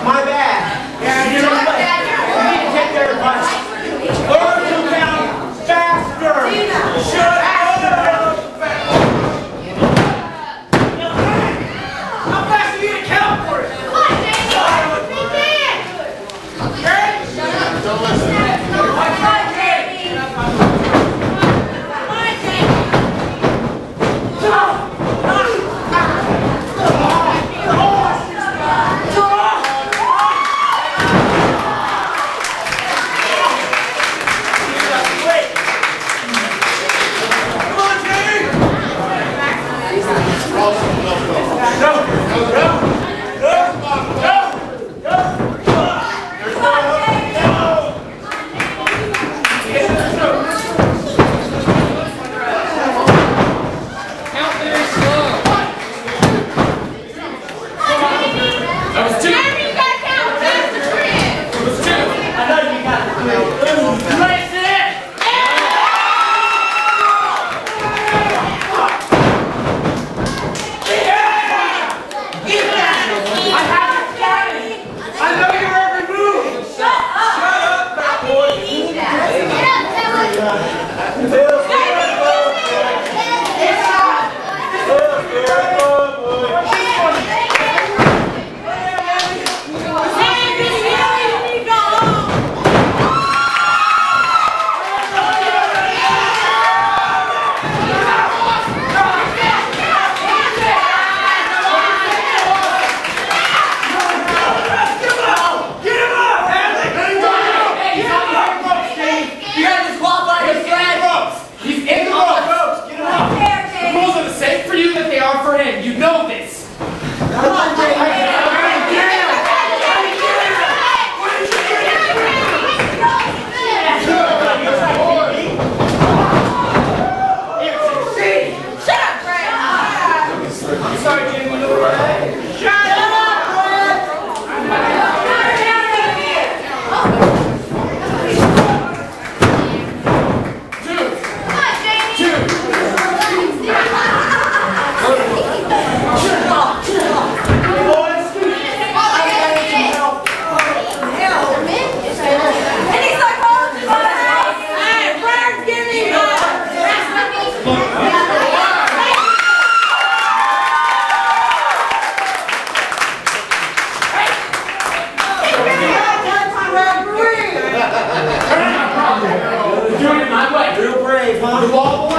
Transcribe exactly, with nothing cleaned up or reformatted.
My bad. Yeah, you know what? You need to take their advice. Learn to count faster. Shut up. How fast do you need to count for it? Come on, Jamie. Okay? Don't listen. Come on, Jamie. Come on, Jamie. Doing it my way. Real brave, huh?